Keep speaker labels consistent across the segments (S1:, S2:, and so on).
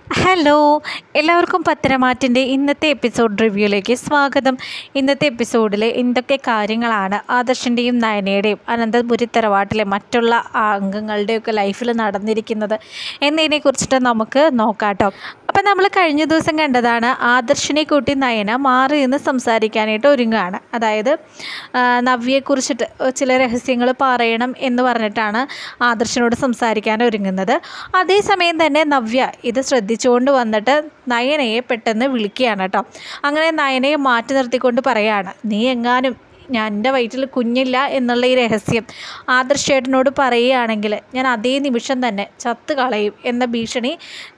S1: Hello, എല്ലാവർക്കും പത്തരമാറ്റിൻ്റെ ഇന്നത്തെ episode റിവ്യൂയിലേക്ക് സ്വാഗതം. ഇന്നത്തെ എപ്പിസോഡിൽ എന്തൊക്കെ കാര്യങ്ങളാണ് ആദർശിൻ്റെയും നയനയുടെയും അനന്തപുരി തറവാട്ടിലെ മറ്റുള്ള അംഗങ്ങളുടെയൊക്കെ ലൈഫിൽ നടന്നിരിക്കുന്നത് എന്നതിനെക്കുറിച്ചിട്ട് നമുക്ക് നോക്കാട്ടോ. അപ്പം നമ്മൾ കഴിഞ്ഞ ദിവസം കണ്ടതാണ് ആദർശിനെ കൂട്ടി നയന മാറി നിന്ന് സംസാരിക്കാനായിട്ട് ഒരുങ്ങുകയാണ്. അതായത് നവ്യയെക്കുറിച്ചിട്ട് ചില രഹസ്യങ്ങൾ പറയണം എന്ന് പറഞ്ഞിട്ടാണ് ആദർശിനോട് സംസാരിക്കാൻ ഒരുങ്ങുന്നത്. അതേസമയം തന്നെ നവ്യ ഇത് ശ്രദ്ധിച്ചുകൊണ്ട് വന്നിട്ട് നയനയെ പെട്ടെന്ന് വിളിക്കുകയാണ് കേട്ടോ. അങ്ങനെ നയനയെ മാറ്റി നിർത്തിക്കൊണ്ട് പറയാണ്, നീ എങ്ങാനും എൻ്റെ വയറ്റിൽ കുഞ്ഞില്ല എന്നുള്ള ഈ രഹസ്യം ആദർശേട്ടനോട് പറയുകയാണെങ്കിൽ ഞാൻ അതേ നിമിഷം തന്നെ ചത്ത് കളയും എന്ന ഭീഷണി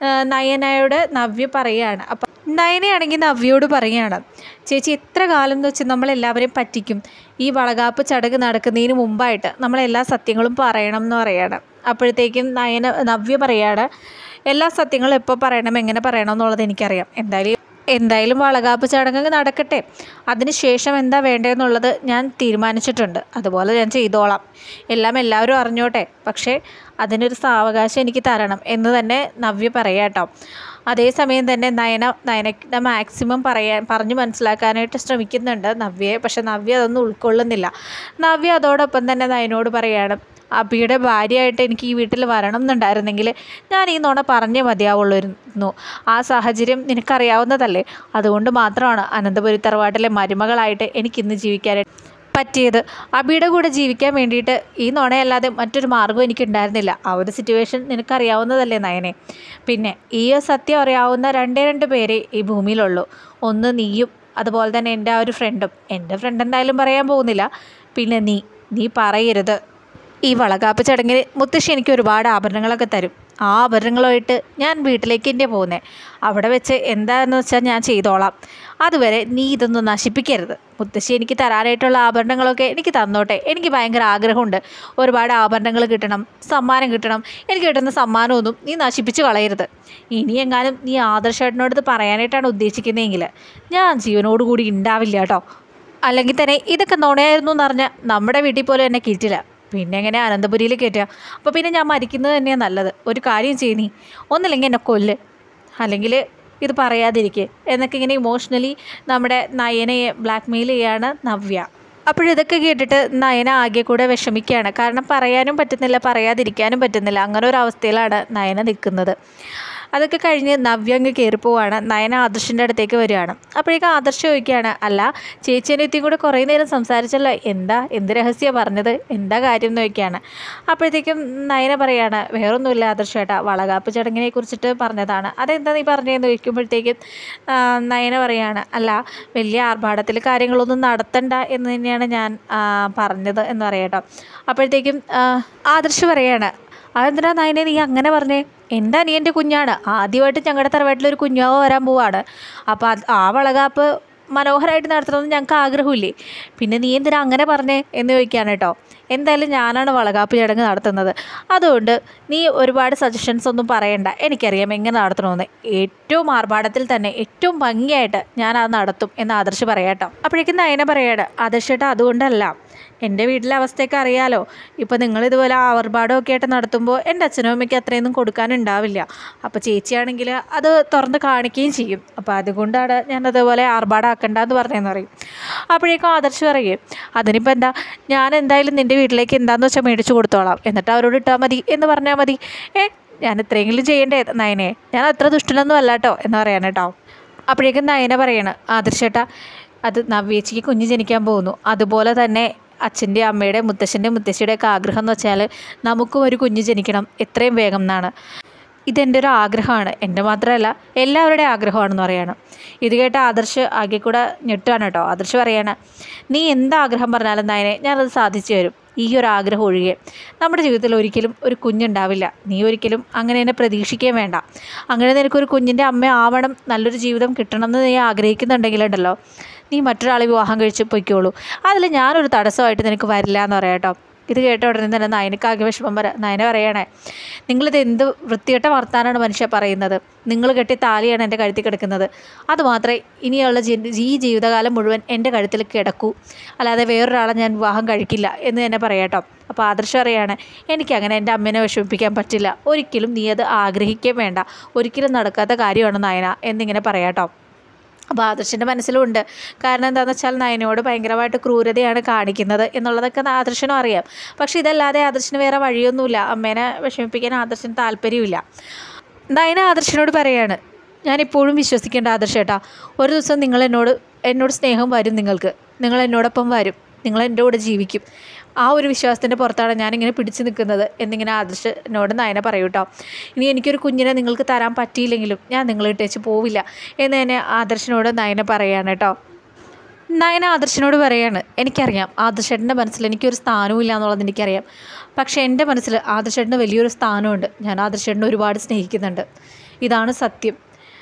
S1: നയനയോട് നവ്യ പറയുകയാണ്. അപ്പം നയനയാണെങ്കിൽ നവ്യയോട് പറയുകയാണ്, ചേച്ചി എത്ര കാലം എന്ന് വെച്ച് നമ്മളെല്ലാവരെയും പറ്റിക്കും, ഈ വളകാപ്പ് ചടങ്ങ് നടക്കുന്നതിന് മുമ്പായിട്ട് നമ്മളെല്ലാ സത്യങ്ങളും പറയണം എന്ന് പറയുകയാണ്. അപ്പോഴത്തേക്കും നവ്യ പറയുകയാണ്, എല്ലാ സത്യങ്ങളും എപ്പോൾ പറയണം എങ്ങനെ പറയണം എന്നുള്ളത് എനിക്കറിയാം, എന്തായാലും വളകാപ്പ് ചടങ്ങ് നടക്കട്ടെ, അതിനുശേഷം എന്താ വേണ്ടതെന്നുള്ളത് ഞാൻ തീരുമാനിച്ചിട്ടുണ്ട്, അതുപോലെ ഞാൻ ചെയ്തോളാം, എല്ലാവരും അറിഞ്ഞോട്ടെ, പക്ഷേ അതിനൊരു സാവകാശം എനിക്ക് തരണം എന്ന് തന്നെ നവ്യ പറയാം കേട്ടോ. അതേസമയം തന്നെ നയനയുടെ മാക്സിമം പറഞ്ഞു മനസ്സിലാക്കാനായിട്ട് ശ്രമിക്കുന്നുണ്ട് നവ്യയെ. പക്ഷെ നവ്യ അതൊന്നും ഉൾക്കൊള്ളുന്നില്ല. നവ്യ അതോടൊപ്പം തന്നെ നയനോട് പറയാണ്, അബിയുടെ ഭാര്യയായിട്ട് എനിക്ക് ഈ വീട്ടിൽ വരണം എന്നുണ്ടായിരുന്നെങ്കിൽ ഞാൻ ഈ നുണ പറഞ്ഞേ മതിയാവുള്ളായിരുന്നു. ആ സാഹചര്യം നിനക്കറിയാവുന്നതല്ലേ, അതുകൊണ്ട് മാത്രമാണ് അനന്തപുരി തറവാട്ടിലെ മരുമകളായിട്ട് എനിക്കിന്ന് ജീവിക്കാനായിട്ട് പറ്റിയത്. അബിയുടെ കൂടെ ജീവിക്കാൻ വേണ്ടിയിട്ട് ഈ നുണയല്ലാതെ മറ്റൊരു മാർഗ്ഗവും എനിക്കുണ്ടായിരുന്നില്ല. ആ ഒരു സിറ്റുവേഷൻ നിനക്കറിയാവുന്നതല്ലേ നയനെ. പിന്നെ ഈ സത്യം അറിയാവുന്ന രണ്ട് പേരെ ഈ ഭൂമിയിലുള്ളൂ. ഒന്ന് നീയും, അതുപോലെ തന്നെ എൻ്റെ ആ ഒരു ഫ്രണ്ടും. എൻ്റെ ഫ്രണ്ട് എന്തായാലും പറയാൻ പോകുന്നില്ല. പിന്നെ നീ പറയരുത്. ഈ വളകാപ്പ് ചടങ്ങിന് മുത്തശ്ശി എനിക്ക് ഒരുപാട് ആഭരണങ്ങളൊക്കെ തരും. ആ ആഭരണങ്ങളുമായിട്ട് ഞാൻ വീട്ടിലേക്ക് തന്നെ പോകുന്നത്. അവിടെ വെച്ച് എന്താണെന്ന് വെച്ചാൽ ഞാൻ ചെയ്തോളാം. അതുവരെ നീ ഇതൊന്നും നശിപ്പിക്കരുത്. മുത്തശ്ശി എനിക്ക് തരാനായിട്ടുള്ള ആഭരണങ്ങളൊക്കെ എനിക്ക് തന്നോട്ടെ. എനിക്ക് ഭയങ്കര ആഗ്രഹമുണ്ട്, ഒരുപാട് ആഭരണങ്ങൾ കിട്ടണം, സമ്മാനം കിട്ടണം. എനിക്ക് കിട്ടുന്ന സമ്മാനമൊന്നും നീ നശിപ്പിച്ച് കളയരുത്. ഇനിയെങ്ങാനും നീ ആദർശേട്ടനോട് ഇത് പറയാനായിട്ടാണ് ഉദ്ദേശിക്കുന്നതെങ്കിൽ ഞാൻ ജീവനോടുകൂടി ഉണ്ടാവില്ല കേട്ടോ. അല്ലെങ്കിൽ തന്നെ ഇതൊക്കെ നുണയായിരുന്നു എന്ന് പറഞ്ഞാൽ നമ്മുടെ വീട്ടിൽ പോലും എന്നെ കിട്ടില്ല, പിന്നെ എങ്ങനെ അനന്തപുരിയിൽ കയറ്റുക? അപ്പോൾ പിന്നെ ഞാൻ മരിക്കുന്നത് തന്നെയാണ് നല്ലത്. ഒരു കാര്യം ചെയ്യ്, നീ ഒന്നില്ലെങ്കിൽ എന്നെ കൊല്ല്, അല്ലെങ്കിൽ ഇത് പറയാതിരിക്കുക എന്നൊക്കെ ഇങ്ങനെ ഇമോഷണലി നമ്മുടെ നയനയെ ബ്ലാക്ക് മെയിൽ ചെയ്യാണ് നവ്യ. അപ്പോഴിതൊക്കെ കേട്ടിട്ട് നയന ആകെ കൂടെ വിഷമിക്കുകയാണ്. കാരണം പറയാനും പറ്റുന്നില്ല, പറയാതിരിക്കാനും പറ്റുന്നില്ല. അങ്ങനെ ഒരു അവസ്ഥയിലാണ് നയന നിൽക്കുന്നത്. അതൊക്കെ കഴിഞ്ഞ് നവ്യ അങ്ങ് കയറിപ്പോവാണ്. നയന ആദർശിൻ്റെ അടുത്തേക്ക് വരികയാണ്. അപ്പോഴേക്കും ആദർശ് ചോദിക്കുകയാണ്, അല്ല ചേച്ചിനെത്തിയും കൂടെ കുറേ നേരം സംസാരിച്ചല്ലോ, എന്ത് രഹസ്യമാണ് പറഞ്ഞത്, എന്താ കാര്യം എന്ന് ചോദിക്കുകയാണ്. അപ്പോഴത്തേക്കും നയന പറയുകയാണ്, വേറൊന്നുമില്ല ആദർശ് ചേട്ടാ, വളകാപ്പ് ചടങ്ങിനെ കുറിച്ചിട്ട് പറഞ്ഞതാണ്. അതെന്താ നീ പറഞ്ഞതെന്ന് ചോദിക്കുമ്പോഴത്തേക്കും നയന പറയുകയാണ്, അല്ല വലിയ ആർഭാടത്തിൽ കാര്യങ്ങളൊന്നും നടത്തണ്ട എന്ന് തന്നെയാണ് ഞാൻ പറഞ്ഞത് എന്ന് പറയാട്ടോ. അപ്പോഴത്തേക്കും ആദർശ് പറയുകയാണ്, അതെന്തിനാ നയനെ നീ അങ്ങനെ പറഞ്ഞേ? എൻ്റെ അനിയൻ്റെ കുഞ്ഞാണ്, ആദ്യമായിട്ട് ഞങ്ങളുടെ തറവാട്ടിലൊരു കുഞ്ഞാവ് വരാൻ പോവാണ്. അപ്പോൾ ആ വളകാപ്പ് മനോഹരമായിട്ട് നടത്തണമെന്ന് ഞങ്ങൾക്ക് ആഗ്രഹമില്ലേ, പിന്നെ നീ എന്തിനാ അങ്ങനെ പറഞ്ഞേ എന്ന് ചോദിക്കുകയാണ് കേട്ടോ. എന്തായാലും ഞാനാണ് വളകാപ്പ് ചടങ്ങ് നടത്തുന്നത്, അതുകൊണ്ട് നീ ഒരുപാട് സജഷൻസ് ഒന്നും പറയണ്ട, എനിക്കറിയാം എങ്ങനെ നടത്തണമെന്ന്. ഏറ്റവും ആർഭാടത്തിൽ തന്നെ ഏറ്റവും ഭംഗിയായിട്ട് ഞാൻ അത് നടത്തും എന്ന് ആദർശ് പറയാം കേട്ടോ. അപ്പോഴേക്കും നയന പറയാണ്, ആദർശേട്ടാ അതുകൊണ്ടല്ല, എൻ്റെ വീട്ടിലെ അവസ്ഥയൊക്കെ അറിയാലോ, ഇപ്പോൾ നിങ്ങളിതുപോലെ ആർഭാടമൊക്കെ ആയിട്ട് നടത്തുമ്പോൾ എൻ്റെ അച്ഛനും അമ്മയ്ക്ക് അത്രയൊന്നും കൊടുക്കാനുണ്ടാവില്ല. അപ്പോൾ ചേച്ചിയാണെങ്കിൽ അത് തുറന്ന് കാണിക്കുകയും ചെയ്യും. അപ്പോൾ അതുകൊണ്ടാണ് ഞാൻ അതുപോലെ ആർഭാടമാക്കണ്ടെന്ന് പറഞ്ഞതെന്ന് പറയും. അപ്പോഴേക്കും ആദർശ് പറയും, അതിനിപ്പോൾ എന്താ, ഞാൻ എന്തായാലും നിൻ്റെ വീട്ടിലേക്ക് എന്താണെന്ന് വെച്ചാൽ മേടിച്ച് കൊടുത്തോളാം, എന്നിട്ട് അവരോട് ഇട്ടാൽ മതി എന്ന് പറഞ്ഞാൽ മതി. ഞാൻ ഇത്രയെങ്കിലും ചെയ്യണ്ടേ നയനെ, ഞാൻ അത്ര ദുഷ്ടനൊന്നും അല്ല കേട്ടോ എന്ന് പറയാൻ കേട്ടോ. അപ്പോഴേക്കും നയന പറയണം, ആദർശേട്ടാ അത് നവ്യേച്ചിക്ക് കുഞ്ഞ് ജനിക്കാൻ പോകുന്നു, അതുപോലെ തന്നെ അച്ഛൻ്റെ അമ്മയുടെ മുത്തശ്ശിയുടെ ഒക്കെ ആഗ്രഹം എന്ന് വെച്ചാൽ നമുക്കും ഒരു കുഞ്ഞ് ജനിക്കണം എത്രയും വേഗം എന്നാണ്. ഇതെൻ്റെ ഒരു ആഗ്രഹമാണ്, എൻ്റെ മാത്രമല്ല എല്ലാവരുടെയും ആഗ്രഹമാണെന്ന് പറയണം. ഇത് കേട്ട ആദർശ് ആകെ കൂടെ ഞെട്ടുകയാണ് കേട്ടോ. ആദർശ് പറയാണ്, നീ എന്താഗ്രഹം പറഞ്ഞാലും നയനെ ഞാനത് സാധിച്ചു തരും, ഈ ഒരു ആഗ്രഹം ഒഴികെ നമ്മുടെ ജീവിതത്തിൽ ഒരിക്കലും ഒരു കുഞ്ഞുണ്ടാവില്ല. നീ ഒരിക്കലും അങ്ങനെ എന്നെ പ്രതീക്ഷിക്കുകയും വേണ്ട. അങ്ങനെ നിനക്കൊരു കുഞ്ഞിൻ്റെ അമ്മ ആവണം, നല്ലൊരു ജീവിതം കിട്ടണമെന്ന് നീ ആഗ്രഹിക്കുന്നുണ്ടെങ്കിലുണ്ടല്ലോ, നീ മറ്റൊരാളെ വിവാഹം കഴിച്ച് പൊയ്ക്കോളൂ, അതിൽ ഞാനൊരു തടസ്സമായിട്ട് നിനക്ക് വരില്ല എന്ന് പറയാം കേട്ടോ. ഇത് കേട്ട ഉടനെ തന്നെ നയനക്കാകെ വിഷമം നയന പറയണേ, നിങ്ങളിത് എന്ത് വൃത്തികെട്ട വർത്താനാണ് മനുഷ്യ പറയുന്നത്? നിങ്ങൾ കെട്ടി താലിയാണ് എൻ്റെ കഴുത്തിൽ കിടക്കുന്നത്. അതുമാത്രമേ ഇനിയുള്ള ഈ ജീവിതകാലം മുഴുവൻ എൻ്റെ കഴുത്തിൽ കിടക്കൂ, അല്ലാതെ വേറൊരാളെ ഞാൻ വിവാഹം കഴിക്കില്ല എന്ന് തന്നെ പറയാട്ടോ. അപ്പോൾ ആദർശം അറിയാണ്, എനിക്കങ്ങനെ എൻ്റെ അമ്മേനെ വിഷമിപ്പിക്കാൻ പറ്റില്ല, ഒരിക്കലും നീ അത് ആഗ്രഹിക്കുകയും വേണ്ട, ഒരിക്കലും നടക്കാത്ത കാര്യമാണ് നയന എന്നിങ്ങനെ പറയാട്ടോ. അപ്പോൾ ആദർശൻ്റെ മനസ്സിലുണ്ട്. കാരണം എന്താണെന്ന് വെച്ചാൽ നയനയോട് ഭയങ്കരമായിട്ട് ക്രൂരതയാണ് കാണിക്കുന്നത് എന്നുള്ളതൊക്കെ ആദർശനും അറിയാം. പക്ഷേ ഇതല്ലാതെ ആദർശന് വേറെ വഴിയൊന്നുമില്ല. അമ്മേനെ വിഷമിപ്പിക്കാൻ ആദർശന് താല്പര്യമില്ല. നയന ആദർശനോട് പറയാണ്, ഞാനിപ്പോഴും വിശ്വസിക്കേണ്ട ആദർശേട്ടാ, ഒരു ദിവസം എന്നോട് സ്നേഹം വരും, നിങ്ങൾ എന്നോടൊപ്പം വരും, നിങ്ങൾ എൻ്റെ കൂടെ ജീവിക്കും. ആ ഒരു വിശ്വാസത്തിൻ്റെ പുറത്താണ് ഞാനിങ്ങനെ പിടിച്ചു നിൽക്കുന്നത് എന്നിങ്ങനെ ആദർശനോട് നയന പറയൂ കേട്ടോ. ഇനി എനിക്കൊരു കുഞ്ഞിനെ നിങ്ങൾക്ക് തരാൻ പറ്റിയില്ലെങ്കിലും ഞാൻ നിങ്ങളെ ഇട്ടേച്ച് പോവില്ല എന്ന് തന്നെ ആദർശനോട് നയന പറയാണ് കേട്ടോ. നയന ആദർശനോട് പറയാണ്, എനിക്കറിയാം ആദർശേട്ടൻ്റെ മനസ്സിൽ എനിക്കൊരു സ്ഥാനവും എന്നുള്ളത് എനിക്കറിയാം. പക്ഷേ എൻ്റെ മനസ്സിൽ ആദർശേട്ടന് വലിയൊരു സ്ഥാനമുണ്ട്. ഞാൻ ആദർശേട്ടനെ ഒരുപാട് സ്നേഹിക്കുന്നുണ്ട്. ഇതാണ് സത്യം.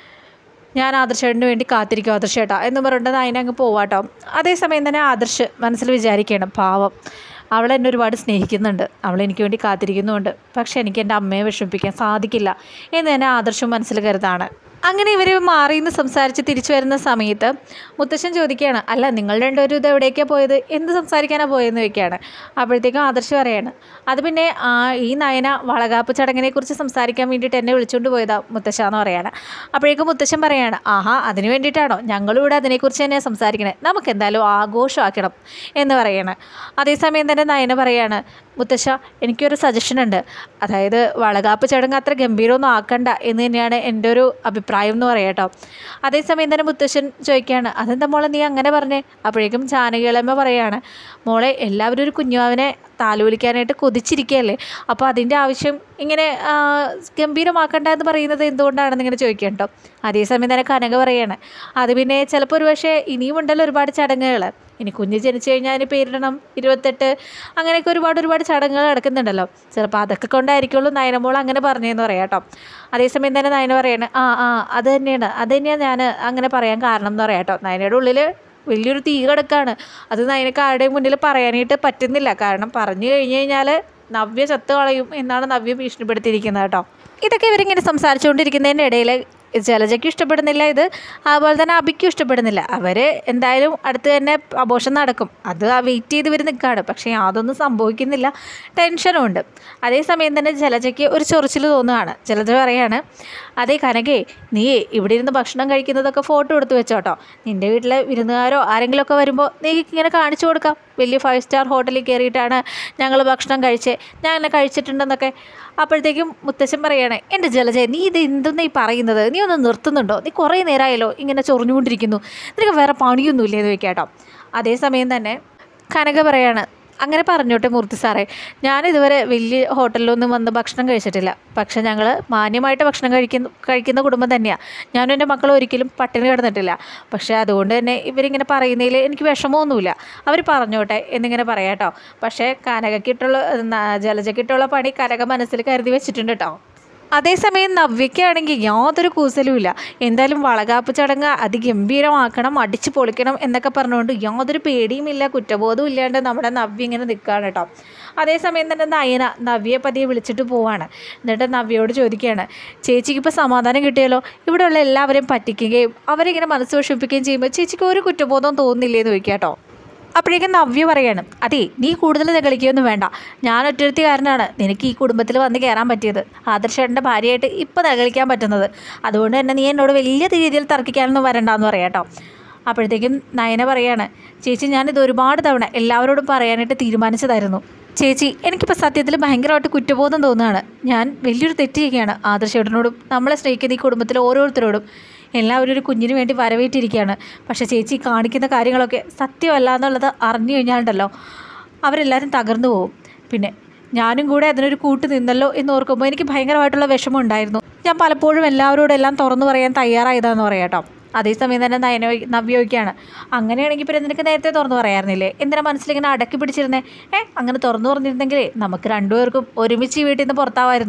S1: ഞാൻ ആദർശേട്ടന് വേണ്ടി കാത്തിരിക്കും ആദർശേട്ടാ എന്ന് പറഞ്ഞിട്ട് നയന അങ്ങ് പോവാട്ടോ. അതേസമയം തന്നെ ആദർശ് മനസ്സിൽ വിചാരിക്കണം, പാവം അവൾ എന്നെ ഒരുപാട് സ്നേഹിക്കുന്നുണ്ട്, അവൾ എനിക്ക് വേണ്ടി കാത്തിരിക്കുന്നുമുണ്ട്, പക്ഷേ എനിക്ക് എൻ്റെ അമ്മയെ വിഷമിപ്പിക്കാൻ സാധിക്കില്ല എന്ന് തന്നെ ആദർശം മനസ്സിൽ കരുതാണ്. അങ്ങനെ ഇവർ മാറിയെന്ന് സംസാരിച്ച് തിരിച്ചു വരുന്ന സമയത്ത് മുത്തശ്ശൻ ചോദിക്കുകയാണ്, അല്ല നിങ്ങൾ രണ്ടുപേരും ഇത് എവിടേക്കാണ് പോയത്, എന്ത് സംസാരിക്കാനാണ് പോയതെന്ന് ചോദിക്കുകയാണ്. അപ്പോഴത്തേക്കും ആദർശ് പറയാണ്, അത് പിന്നെ ഈ നയന വളകാപ്പ് ചടങ്ങിനെക്കുറിച്ച് സംസാരിക്കാൻ വേണ്ടിയിട്ട് എന്നെ വിളിച്ചുകൊണ്ട് പോയതാണ് മുത്തശ്ശ എന്ന് പറയാണ്. അപ്പോഴേക്കും മുത്തശ്ശൻ പറയാണ്, ആഹാ അതിന് വേണ്ടിയിട്ടാണോ? ഞങ്ങളിവിടെ അതിനെക്കുറിച്ച് തന്നെയാണ് സംസാരിക്കണേ, നമുക്ക് എന്തായാലും ആഘോഷമാക്കണം എന്ന് പറയാണ്. അതേസമയം തന്നെ നയന പറയാണ്, മുത്തശ്ശ എനിക്കൊരു സജഷൻ ഉണ്ട്, അതായത് വളകാപ്പ് ചടങ്ങ് അത്ര ഗംഭീരമൊന്നും ആക്കണ്ട എന്ന് തന്നെയാണ് എൻ്റെ ഒരു അഭിപ്രായം എന്ന് പറയാം കേട്ടോ. അതേസമയം തന്നെ മുത്തശ്ശൻ ചോദിക്കുകയാണ്, അതെന്താ മോളെ നീ അങ്ങനെ പറഞ്ഞേ? അപ്പോഴേക്കും ജാനകിയമ്മ പറയാണ്, മോളെ എല്ലാവരും ഒരു കുഞ്ഞുവാവിനെ താലോലിക്കാനായിട്ട് കൊതിച്ചിരിക്കുകയല്ലേ, അപ്പോൾ അതിൻ്റെ ആവശ്യം ഇങ്ങനെ ഗംഭീരമാക്കണ്ട എന്ന് പറയുന്നത് എന്തുകൊണ്ടാണെന്ന് ഇങ്ങനെ ചോദിക്കാം കേട്ടോ. അതേസമയം തന്നെ കനക പറയാണ്, അത് പിന്നെ ചിലപ്പോൾ ഒരു പക്ഷേ ഇനിയും ഉണ്ടല്ലോ ഒരുപാട് ചടങ്ങുകൾ, ഇനി കുഞ്ഞ് ജനിച്ചു കഴിഞ്ഞാൽ അതിന് പേരിടണം, 28 അങ്ങനെയൊക്കെ ഒരുപാട് ചടങ്ങുകൾ നടക്കുന്നുണ്ടല്ലോ, ചിലപ്പോൾ അതൊക്കെ കൊണ്ടായിരിക്കുള്ളൂ നയനമോൾ അങ്ങനെ പറഞ്ഞതെന്ന് പറയാം കേട്ടോ. അതേസമയം തന്നെ നയന പറയാണ്, അത് തന്നെയാണ് ഞാൻ അങ്ങനെ പറയാൻ കാരണം എന്ന് പറയാം കേട്ടോ. നയനയുടെ ഉള്ളിൽ വലിയൊരു തീ കിടക്കാണ്. അത് നയനക്ക് ആരുടെയും മുന്നിൽ പറയാനായിട്ട് പറ്റുന്നില്ല. കാരണം പറഞ്ഞു കഴിഞ്ഞാൽ നവ്യ ചത്ത് കളയും എന്നാണ് നവ്യ ഭീഷണിപ്പെടുത്തിയിരിക്കുന്നത് കേട്ടോ. ഇതൊക്കെ ഇവരിങ്ങനെ സംസാരിച്ചുകൊണ്ടിരിക്കുന്നതിൻ്റെ ഇടയിൽ ജലജയ്ക്കും ഇഷ്ടപ്പെടുന്നില്ല ഇത്, അതുപോലെ തന്നെ അബിക്കും ഇഷ്ടപ്പെടുന്നില്ല. അവർ എന്തായാലും അടുത്ത് തന്നെ അബോർഷൻ നടക്കും, അത് വെയിറ്റ് ചെയ്ത് ഇവർ നിൽക്കുകയാണ്. പക്ഷേ യാതൊന്നും സംഭവിക്കുന്നില്ല, ടെൻഷനും ഉണ്ട്. അതേസമയം തന്നെ ജലജയ്ക്ക് ഒരു ചൊറിച്ചിൽ തോന്നുകയാണ്. ജലജ പറയാണ്, അതേ കനകേ, നീ ഇവിടെ ഇരുന്ന് ഭക്ഷണം കഴിക്കുന്നതൊക്കെ ഫോട്ടോ എടുത്ത് വെച്ചോട്ടോ, നിൻ്റെ വീട്ടിലെ വിരുന്നുകാരോ ആരെങ്കിലുമൊക്കെ വരുമ്പോൾ നീ ഇങ്ങനെ കാണിച്ചു കൊടുക്കാം, വലിയ 5 സ്റ്റാർ ഹോട്ടലിൽ കയറിയിട്ടാണ് ഞങ്ങൾ ഭക്ഷണം ഞാൻ എന്നെ കഴിച്ചിട്ടുണ്ടെന്നൊക്കെ. അപ്പോഴത്തേക്കും മുത്തശ്ശൻ പറയാണ്, എൻ്റെ ജലജ നീ ഇത് എന്തെന്ന് ഈ പറയുന്നത്, നീ ഒന്ന് നിർത്തുന്നുണ്ടോ? നീ കുറേ നേരമായല്ലോ ഇങ്ങനെ ചൊറിഞ്ഞുകൊണ്ടിരിക്കുന്നു, നിനക്ക് വേറെ പണിയൊന്നുമില്ലേ എന്ന് ചോദിക്കാം കേട്ടോ. അതേസമയം തന്നെ കനക പറയാണ്, അങ്ങനെ പറഞ്ഞോട്ടെ മൂർത്തി സാറേ, ഞാനിതുവരെ വലിയ ഹോട്ടലിലൊന്നും വന്ന് ഭക്ഷണം കഴിച്ചിട്ടില്ല, പക്ഷേ ഞങ്ങൾ മാന്യമായിട്ട് ഭക്ഷണം കഴിക്കുന്ന കുടുംബം തന്നെയാണ്. ഞാനും എൻ്റെ മക്കളും ഒരിക്കലും പട്ടിണി കിടന്നിട്ടില്ല. പക്ഷേ അതുകൊണ്ട് തന്നെ ഇവരിങ്ങനെ പറയുന്നതിൽ എനിക്ക് വിഷമമൊന്നുമില്ല, അവർ പറഞ്ഞോട്ടെ എന്നിങ്ങനെ പറയാം കേട്ടോ. പക്ഷേ ജലജയ്ക്കിട്ടുള്ള പണി കനക മനസ്സിൽ കരുതി വെച്ചിട്ടുണ്ട് കേട്ടോ. അതേസമയം നവ്യയ്ക്കാണെങ്കിൽ യാതൊരു കൂസലുമില്ല. എന്തായാലും വളകാപ്പ് ചടങ്ങ് അതിഗംഭീരമാക്കണം, അടിച്ചു പൊളിക്കണം എന്നൊക്കെ പറഞ്ഞുകൊണ്ട് യാതൊരു പേടിയുമില്ല, കുറ്റബോധവും ഇല്ലാണ്ട് നമ്മുടെ നവ്യ ഇങ്ങനെ നിൽക്കുകയാണ് കേട്ടോ. അതേസമയം തന്നെ നവ്യയെ പതിയെ വിളിച്ചിട്ട് പോവാണ്. എന്നിട്ട് നവ്യയോട് ചോദിക്കുകയാണ്, ചേച്ചിക്ക് ഇപ്പോൾ സമാധാനം കിട്ടിയല്ലോ, ഇവിടെയുള്ള എല്ലാവരെയും പറ്റിക്കുകയും അവരിങ്ങനെ മനസ്സ് വിഷമിപ്പിക്കുകയും ചെയ്യുമ്പോൾ ചേച്ചിക്ക് ഒരു കുറ്റബോധവും തോന്നുന്നില്ലേന്ന് ചോദിക്കുക കേട്ടോ. അപ്പോഴേക്കും നവ്യ പറയാണ്, അതെ നീ കൂടുതൽ കളിക്കുകയൊന്നും വേണ്ട, ഞാൻ ഒറ്റൊരുത്തിക്കാരനാണ് നിനക്ക് ഈ കുടുംബത്തിൽ വന്ന് കയറാൻ പറ്റിയത്, ആദർശേട്ടൻ്റെ ഭാര്യയായിട്ട് ഇപ്പോൾ കളിക്കാൻ പറ്റുന്നത്, അതുകൊണ്ട് തന്നെ നീ എന്നോട് വലിയ രീതിയിൽ തർക്കിക്കാനൊന്നും വരണ്ടെന്ന് പറയാം കേട്ടോ. അപ്പോഴത്തേക്കും നയന പറയാണ്, ചേച്ചി ഞാനിത് ഒരുപാട് തവണ എല്ലാവരോടും പറയാനായിട്ട് തീരുമാനിച്ചതായിരുന്നു ചേച്ചി, എനിക്കിപ്പോൾ സത്യത്തിൽ ഭയങ്കരമായിട്ട് കുറ്റബോധം തോന്നുകയാണ്. ഞാൻ വലിയൊരു തെറ്റ് ചെയ്യുകയാണ് ആദർശേട്ടനോടും നമ്മളെ സ്നേഹിക്കുന്ന ഈ കുടുംബത്തിലെ ഓരോരുത്തരോടും. എല്ലാവരും ഒരു കുഞ്ഞിന് വേണ്ടി വരവേറ്റിരിക്കുകയാണ്. പക്ഷേ ചേച്ചി കാണിക്കുന്ന കാര്യങ്ങളൊക്കെ സത്യമല്ല എന്നുള്ളത് അറിഞ്ഞു കഴിഞ്ഞാലുണ്ടല്ലോ അവരെല്ലാവരും തകർന്നു പോകും. പിന്നെ ഞാനും കൂടെ അതിനൊരു കൂട്ട് നിന്നല്ലോ എന്ന് ഓർക്കുമ്പോൾ എനിക്ക് ഭയങ്കരമായിട്ടുള്ള വിഷമം ഉണ്ടായിരുന്നു. ഞാൻ പലപ്പോഴും എല്ലാവരോടും എല്ലാം തുറന്നു പറയാൻ തയ്യാറായതാന്ന് പറയാം കേട്ടോ. അതേസമയം തന്നെ നവ്യോയ്ക്കാണ്, അങ്ങനെയാണെങ്കിൽ പിന്നെ നിനക്ക് നേരത്തെ തുറന്നു പറയാറുന്നില്ലേ, എന്തിനാ മനസ്സിലിങ്ങനെ അടക്കി പിടിച്ചിരുന്നേ? അങ്ങനെ തുറന്നു പറഞ്ഞിരുന്നെങ്കിലേ നമുക്ക് രണ്ടുപേർക്കും ഒരുമിച്ച് ഈ വീട്ടിൽ നിന്ന് പുറത്താവായിരുന്നു.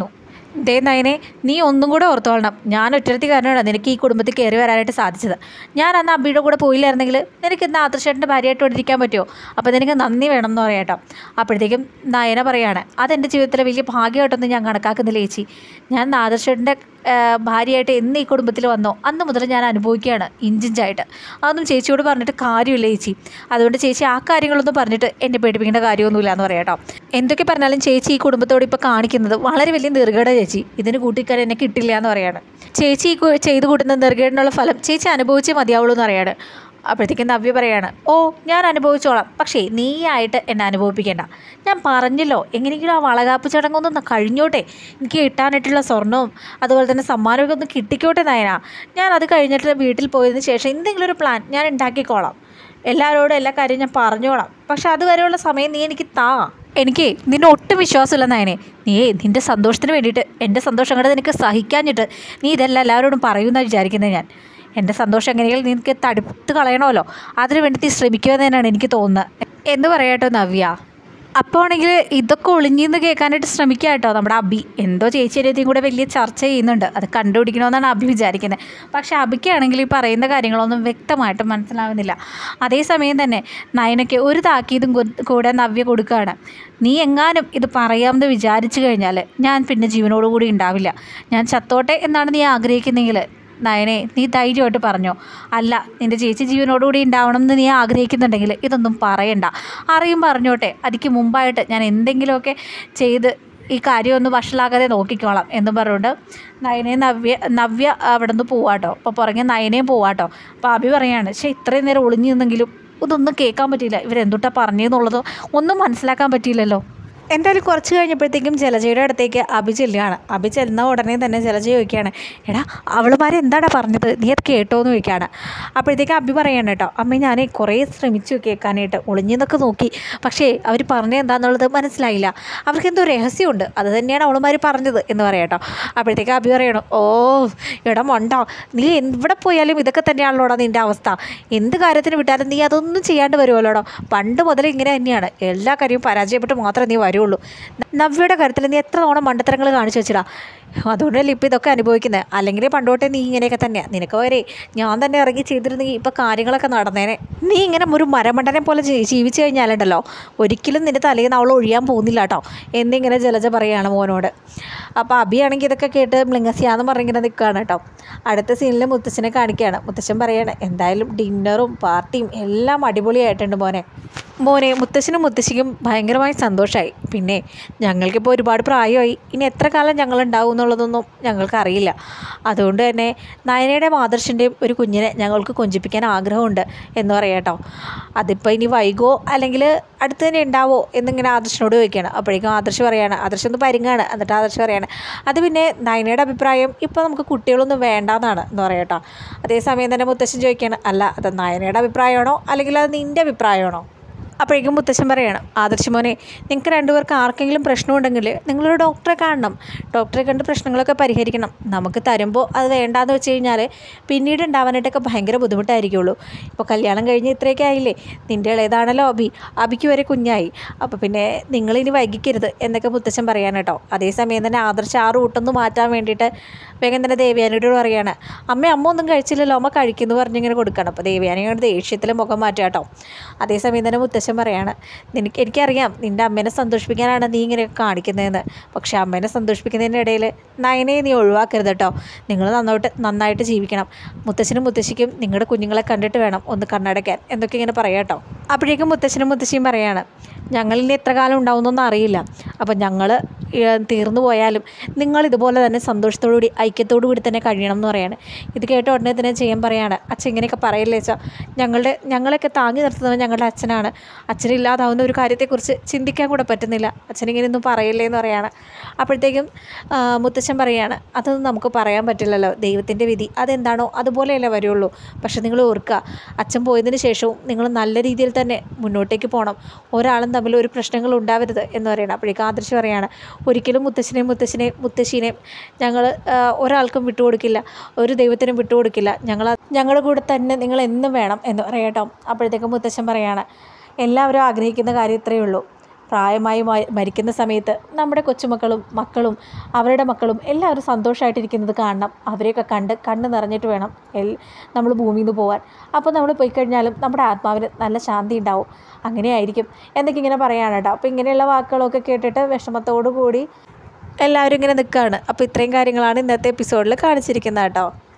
S1: ദേ നയനെ, നീ ഒന്നും കൂടെ ഓർത്തോളണം. ഞാൻ ഒറ്റത്തി കാരണമാണ് നിനക്ക് ഈ കുടുംബത്തിൽ കയറി വരാനായിട്ട് സാധിച്ചത്. ഞാൻ അന്ന് അബിയുടെ കൂടെ പോയില്ലായിരുന്നെങ്കിൽ നിനക്ക് ഇന്ന് ആദർശേട്ടൻ്റെ ഭാര്യയായിട്ട് കൊണ്ടിരിക്കാൻ പറ്റുമോ? അപ്പോൾ നിനക്ക് നന്ദി വേണം എന്ന് പറയാം കേട്ടോ. അപ്പോഴത്തേക്കും നയന പറയാണ്, അതെൻ്റെ ജീവിതത്തിലെ വലിയ ഭാഗ്യമായിട്ടൊന്നും ഞാൻ കണക്കാക്കുന്നില്ല ചേച്ചി. ഞാൻ ആദർശേട്ടൻ്റെ ഭാര്യയായിട്ട് എന്ന് ഈ കുടുംബത്തിൽ വന്നോ അന്ന് മുതൽ ഞാൻ അനുഭവിക്കുകയാണ് ഇഞ്ചിഞ്ചായിട്ട്. അതൊന്നും ചേച്ചിയോട് പറഞ്ഞിട്ട് കാര്യമില്ല ചേച്ചി. അതുകൊണ്ട് ചേച്ചി ആ കാര്യങ്ങളൊന്നും പറഞ്ഞിട്ട് എന്നെ പേടിപ്പിക്കേണ്ട കാര്യമൊന്നുമില്ല എന്ന് പറയാം കേട്ടോ. എന്തൊക്കെ പറഞ്ഞാലും ചേച്ചി ഈ കുടുംബത്തോട് ഇപ്പോൾ കാണിക്കുന്നത് വളരെ വലിയ നെറുകേടാണ് ചേച്ചി. ഇതിന് കൂട്ടിക്കാൻ എന്നെ കിട്ടില്ല എന്ന് പറയാണ്. ചേച്ചി ചെയ്ത് കൂട്ടുന്ന നെറുകേടിനുള്ള ഫലം ചേച്ചി അനുഭവിച്ചേ മതിയാവുള്ളൂ എന്ന് പറയാണ്. അപ്പോഴത്തേക്കും നവ്യ പറയാണ്, ഓ ഞാൻ അനുഭവിച്ചോളാം, പക്ഷേ നീയായിട്ട് എന്നെ അനുഭവിപ്പിക്കേണ്ട. ഞാൻ പറഞ്ഞല്ലോ എങ്ങനെയെങ്കിലും ആ വളകാപ്പ് ചടങ്ങൊന്നും കഴിഞ്ഞോട്ടെ. എനിക്ക് കിട്ടാനായിട്ടുള്ള സ്വർണവും അതുപോലെ തന്നെ സമ്മാനമൊക്കെ ഒന്ന് കിട്ടിക്കോട്ടെ നയന. ഞാൻ അത് കഴിഞ്ഞിട്ട് വീട്ടിൽ പോയതിന് ശേഷം എന്തെങ്കിലും ഒരു പ്ലാൻ ഞാൻ ഉണ്ടാക്കിക്കോളാം. എല്ലാവരോടും എല്ലാ കാര്യവും ഞാൻ പറഞ്ഞോളാം. പക്ഷെ അതുവരെയുള്ള സമയം നീ എനിക്ക് താ. എനിക്ക് നിന്നെ ഒട്ടും വിശ്വാസമില്ല നയനെ. നീ നിൻ്റെ സന്തോഷത്തിന് വേണ്ടിയിട്ട് എൻ്റെ സന്തോഷം കണ്ട് നിനക്ക് സഹിക്കാഞ്ഞിട്ട് നീ ഇതെല്ലാം എല്ലാവരോടും പറയുമെന്നാണ് വിചാരിക്കുന്നത്. ഞാൻ എൻ്റെ സന്തോഷം എങ്ങനെയെങ്കിലും നിനക്ക് തടുത്ത് കളയണമല്ലോ, അതിനു വേണ്ടി നീ ശ്രമിക്കുമെന്ന് തന്നെയാണ് എനിക്ക് തോന്നുന്നത് എന്ന് പറയാട്ടോ നവ്യ. അപ്പോൾ ആണെങ്കിൽ ഇതൊക്കെ ഒളിഞ്ഞിന്ന് കേൾക്കാനായിട്ട് ശ്രമിക്കുക കേട്ടോ നമ്മുടെ അബി. എന്തോ ചേച്ചിയുടെയും കൂടെ വലിയ ചർച്ച ചെയ്യുന്നുണ്ട്, അത് കണ്ടുപിടിക്കണമെന്നാണ് അബി വിചാരിക്കുന്നത്. പക്ഷേ അബിക്കാണെങ്കിൽ ഈ പറയുന്ന കാര്യങ്ങളൊന്നും വ്യക്തമായിട്ട് മനസ്സിലാവുന്നില്ല. അതേസമയം തന്നെ നയനയ്ക്ക് ഒരു താക്കീതും കൂടെ നവ്യ കൊടുക്കുകയാണ്. നീ എങ്ങാനും ഇത് പറയാമെന്ന് വിചാരിച്ചു കഴിഞ്ഞാൽ ഞാൻ പിന്നെ ജീവനോടുകൂടി ഉണ്ടാവില്ല. ഞാൻ ചത്തോട്ടെ എന്നാണ് നീ ആഗ്രഹിക്കുന്നെങ്കിൽ നയനെ നീ ധൈര്യമായിട്ട് പറഞ്ഞോ. അല്ല നിൻ്റെ ചേച്ചി ജീവനോടുകൂടി ഉണ്ടാവണം എന്ന് നീ ആഗ്രഹിക്കുന്നുണ്ടെങ്കിൽ ഇതൊന്നും പറയണ്ട. അറിയും പറഞ്ഞോട്ടെ, അതിക്ക് മുമ്പായിട്ട് ഞാൻ എന്തെങ്കിലുമൊക്കെ ചെയ്ത് ഈ കാര്യം ഒന്ന് വഷളാകാതെ നോക്കിക്കോളാം എന്നും പറഞ്ഞുകൊണ്ട് നവ്യ അവിടെ നിന്ന് പോവാട്ടോ. അപ്പോൾ പുറകെ നയനയും പോവാട്ടോ. അപ്പോൾ അബി പറയാണ്, പക്ഷേ ഇത്രയും നേരം ഒളിഞ്ഞു നിന്നെങ്കിലും ഇതൊന്നും കേൾക്കാൻ പറ്റിയില്ല, ഇവരെന്തുട്ടാ പറഞ്ഞതെന്നുള്ളത് ഒന്നും മനസ്സിലാക്കാൻ പറ്റിയില്ലല്ലോ. എന്തായാലും കുറച്ച് കഴിഞ്ഞപ്പോഴത്തേക്കും ജലജയുടെ അടുത്തേക്ക് അബി ചെല്ലുകയാണ്. അബി ചെല്ലുന്ന ഉടനെ തന്നെ ജലജ ചോദിക്കുകയാണ്, എടാ അവളുമാരെന്താടാ പറഞ്ഞത്, നീ അത് കേട്ടോ എന്ന് ചോദിക്കുകയാണ്. അപ്പോഴത്തേക്കും അബി പറയാണ് കേട്ടോ, അമ്മ ഞാൻ കുറേ ശ്രമിച്ചു കേൾക്കാനായിട്ട്, ഒളിഞ്ഞെന്നൊക്കെ നോക്കി, പക്ഷേ അവർ പറഞ്ഞത് എന്താണെന്നുള്ളത് മനസ്സിലായില്ല. അവർക്ക് എന്തോ രഹസ്യമുണ്ട്, അത് തന്നെയാണ് അവളുമാർ പറഞ്ഞത് എന്ന് പറയാം കേട്ടോ. അപ്പോഴത്തേക്കും അബി പറയണം, ഓ എടാ മൊണ്ടോ, നീ എവിടെ പോയാലും ഇതൊക്കെ തന്നെയാണല്ലോടാ നിൻ്റെ അവസ്ഥ. എന്ത് കാര്യത്തിന് വിട്ടാലും നീ അതൊന്നും ചെയ്യാണ്ട് വരുമല്ലോടോ. പണ്ട് മുതൽ ഇങ്ങനെ തന്നെയാണ്, എല്ലാ കാര്യവും പരാജയപ്പെട്ട് മാത്രമേ നീ വരുള്ളൂ. നവ്യയുടെ കാര്യത്തിൽ നീ എത്ര തവണ മണ്ടത്തരങ്ങൾ കാണിച്ചു വെച്ചിടാ. അതുകൊണ്ടല്ലേ ഇപ്പോൾ ഇതൊക്കെ അനുഭവിക്കുന്നത്. അല്ലെങ്കിൽ പണ്ടോട്ടെ നീ ഇങ്ങനെയൊക്കെ തന്നെയാണ്. നിനക്ക് വരെ ഞാൻ തന്നെ ഇറങ്ങി ചെയ്തിരുന്നെങ്കിൽ ഇപ്പോൾ കാര്യങ്ങളൊക്കെ നടന്നേനെ. നീ ഇങ്ങനെ ഒരു മരമണ്ടനെ പോലെ ജീവിച്ചു കഴിഞ്ഞാലുണ്ടല്ലോ ഒരിക്കലും നിൻ്റെ തലയിൽ നിന്ന് അവൾ ഒഴിയാൻ പോകുന്നില്ല കേട്ടോ എന്നിങ്ങനെ ജലജ പറയുകയാണ് മോനോട്. അപ്പോൾ അബിയാണെങ്കിൽ ഇതൊക്കെ കേട്ട് മ്ലിംഗസ്യാന്ന് പറഞ്ഞിങ്ങനെ നിൽക്കുകയാണ് കേട്ടോ. അടുത്ത സീനിൽ മുത്തച്ഛനെ കാണിക്കുകയാണ്. മുത്തച്ഛൻ പറയാണ്, എന്തായാലും ഡിന്നറും പാർട്ടിയും എല്ലാം അടിപൊളിയായിട്ടുണ്ട് മോനെ. മുത്തശ്ശനും മുത്തശ്ശിക്കും ഭയങ്കരമായി സന്തോഷമായി. പിന്നെ ഞങ്ങൾക്കിപ്പോൾ ഒരുപാട് പ്രായമായി, ഇനി എത്ര കാലം ഞങ്ങളുണ്ടാവും എന്നുള്ളതൊന്നും ഞങ്ങൾക്കറിയില്ല. അതുകൊണ്ട് തന്നെ നയനയുടെയും ആദർശിൻ്റെയും ഒരു കുഞ്ഞിനെ ഞങ്ങൾക്ക് കൊഞ്ചിപ്പിക്കാൻ ആഗ്രഹമുണ്ട് എന്ന് പറയാം കേട്ടോ. അതിപ്പോൾ ഇനി വൈകോ അല്ലെങ്കിൽ അടുത്ത് തന്നെ ഉണ്ടാവോ എന്നിങ്ങനെ ആദർശിനോട് ചോദിക്കുകയാണ്. അപ്പോഴേക്കും ആദർശ് പറയാണ്, ആദർശ് ഒന്ന് പരിങ്ങാണ്. എന്നിട്ട് ആദർശ് പറയാണ്, അത് പിന്നെ നയനയുടെ അഭിപ്രായം ഇപ്പോൾ നമുക്ക് കുട്ടികളൊന്നും വേണ്ടാന്നാണ് എന്ന് പറയാം കേട്ടോ. അതേസമയം തന്നെ മുത്തശ്ശൻ ചോദിക്കുകയാണ്, അല്ല അത് നയനയുടെ അഭിപ്രായമാണോ അല്ലെങ്കിൽ അത് നിൻ്റെ അഭിപ്രായമാണോ? അപ്പോഴേക്കും മുത്തശ്ശൻ പറയണം, ആദർശ് മോനെ, നിങ്ങൾക്ക് രണ്ടുപേർക്ക് ആർക്കെങ്കിലും പ്രശ്നമുണ്ടെങ്കിൽ നിങ്ങളൊരു ഡോക്ടറെ കാണണം. ഡോക്ടറെ കണ്ട് പ്രശ്നങ്ങളൊക്കെ പരിഹരിക്കണം. നമുക്ക് തരുമ്പോൾ അത് വേണ്ടാന്ന് വെച്ച് കഴിഞ്ഞാൽ പിന്നീട് ഉണ്ടാവാനായിട്ടൊക്കെ ഭയങ്കര ബുദ്ധിമുട്ടായിരിക്കുള്ളൂ. ഇപ്പോൾ കല്യാണം കഴിഞ്ഞ് ഇത്രയൊക്കെ ആയില്ലേ, നിൻ്റെ ഇളയതാണല്ലോ അബിക്ക് വരെ കുഞ്ഞായി. അപ്പോൾ പിന്നെ നിങ്ങളിനി വൈകിക്കരുത് എന്നൊക്കെ മുത്തശ്ശൻ പറയാൻ കേട്ടോ. അതേസമയം തന്നെ ആദർശ് ആ റൂട്ടൊന്ന് മാറ്റാൻ വേണ്ടിയിട്ട് വേഗം തന്നെ ദേവയാനിയോട് പറയാണ്, അമ്മ ഒന്നും കഴിച്ചില്ലല്ലോ, അമ്മ കഴിക്കുന്നു പറഞ്ഞിങ്ങനെ കൊടുക്കണം. അപ്പോൾ ദേവയാനിയുടെ ദേഷ്യത്തിൽ മുഖം മാറ്റുക കേട്ടോ. അതേസമയം തന്നെ മുത്തശ്ശൻ പറയാണ്, എനിക്കറിയാം നിൻ്റെ അമ്മേനെ സന്തോഷിപ്പിക്കാനാണ് നീ ഇങ്ങനെയൊക്കെ കാണിക്കുന്നതെന്ന്. പക്ഷേ അമ്മേനെ സന്തോഷിപ്പിക്കുന്നതിൻ്റെ ഇടയിൽ നയനയെ നീ ഒഴിവാക്കരുത് കേട്ടോ. നിങ്ങൾ നന്നായിട്ട് ജീവിക്കണം. മുത്തശ്ശനും മുത്തശ്ശിക്കും നിങ്ങളുടെ കുഞ്ഞുങ്ങളെ കണ്ടിട്ട് വേണം ഒന്ന് കണ്ണടയ്ക്കാൻ എന്നൊക്കെ ഇങ്ങനെ പറയാം കേട്ടോ. അപ്പോഴേക്കും മുത്തശ്ശനും മുത്തശ്ശിയും പറയാണ്, ഞങ്ങളിനി എത്ര കാലം ഉണ്ടാവുന്നൊന്നും അറിയില്ല. അപ്പം ഞങ്ങൾ തീർന്നു പോയാലും നിങ്ങൾ ഇതുപോലെ തന്നെ സന്തോഷത്തോടുകൂടി ഐക്യത്തോടു കൂടി തന്നെ കഴിയണം എന്ന് പറയാണ്. ഇത് കേട്ട ഉടനെ തന്നെ ചെയ്യാൻ പറയാണ്, അച്ഛൻ ഇങ്ങനെയൊക്കെ പറയില്ലേ അച്ഛാ, ഞങ്ങളെയൊക്കെ താങ്ങി നിർത്തുന്നത് ഞങ്ങളുടെ അച്ഛനാണ്. അച്ഛനില്ലാതാവുന്ന ഒരു കാര്യത്തെക്കുറിച്ച് ചിന്തിക്കാൻ കൂടെ പറ്റുന്നില്ല. അച്ഛനിങ്ങനെയൊന്നും പറയില്ലേ എന്ന് പറയാണ്. അപ്പോഴത്തേക്കും മുത്തച്ഛൻ പറയാണ്, അതൊന്നും നമുക്ക് പറയാൻ പറ്റില്ലല്ലോ, ദൈവത്തിൻ്റെ വിധി അതെന്താണോ അതുപോലെയല്ലേ വരുള്ളൂ. പക്ഷെ നിങ്ങൾ ഓർക്കുക, അച്ഛൻ പോയതിന് ശേഷവും നിങ്ങൾ നല്ല രീതിയിൽ തന്നെ മുന്നോട്ടേക്ക് പോകണം. ഒരാളും തമ്മിൽ ഒരു പ്രശ്നങ്ങൾ ഉണ്ടാവരുത് എന്ന് പറയണം. അപ്പോഴേക്കും ആദർശ് പറയാണ്, ഒരിക്കലും മുത്തശ്ശീനെയും ഞങ്ങൾ ഒരാൾക്കും വിട്ടുകൊടുക്കില്ല, ഒരു ദൈവത്തിനും വിട്ടുകൊടുക്കില്ല. ഞങ്ങളുടെ കൂടെ തന്നെ നിങ്ങൾ എന്നും വേണം എന്ന് പറയാം കേട്ടോ. അപ്പോഴത്തേക്കും മുത്തശ്ശൻ പറയാണ്, എല്ലാവരും ആഗ്രഹിക്കുന്ന കാര്യം ഇത്രയേ ഉള്ളൂ, പ്രായമായി മരിക്കുന്ന സമയത്ത് നമ്മുടെ കൊച്ചുമക്കളും മക്കളും അവരുടെ മക്കളും എല്ലാവരും സന്തോഷമായിട്ടിരിക്കുന്നത് കാണണം. അവരെയൊക്കെ കണ്ണ് നിറഞ്ഞിട്ട് വേണം നമ്മൾ ഭൂമിയിൽ നിന്ന് പോകാൻ. അപ്പോൾ നമ്മൾ പോയി കഴിഞ്ഞാലും നമ്മുടെ ആത്മാവിന് നല്ല ശാന്തി ഉണ്ടാവും. അങ്ങനെയായിരിക്കും എന്നൊക്കെ ഇങ്ങനെ പറയാണ് കേട്ടോ. അപ്പോൾ ഇങ്ങനെയുള്ള വാക്കുകളൊക്കെ കേട്ടിട്ട് വിഷമത്തോടു കൂടി എല്ലാവരും ഇങ്ങനെ നിൽക്കുകയാണ്. അപ്പോൾ ഇത്രയും കാര്യങ്ങളാണ് ഇന്നത്തെ എപ്പിസോഡിൽ കാണിച്ചിരിക്കുന്നത് കേട്ടോ.